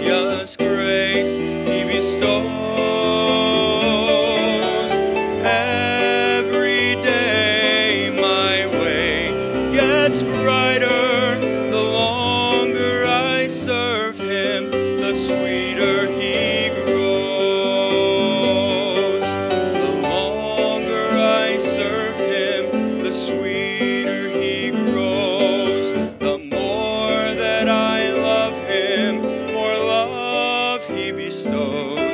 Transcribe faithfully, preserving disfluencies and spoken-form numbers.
glorious grace He bestows. Every day my way gets brighter, the longer I serve Him, the sweeter He grows. The longer I serve Him, the sweeter He grows. The more that I love Him, more love He bestows.